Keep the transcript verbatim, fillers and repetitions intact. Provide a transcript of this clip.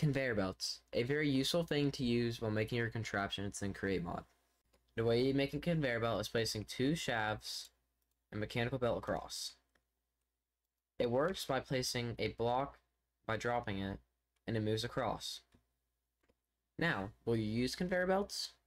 conveyor belts, a very useful thing to use while making your contraptions in Create Mod. The way you make a conveyor belt is placing two shafts and mechanical belt across. It works by placing a block by dropping it, and it moves across. Now, will you use conveyor belts?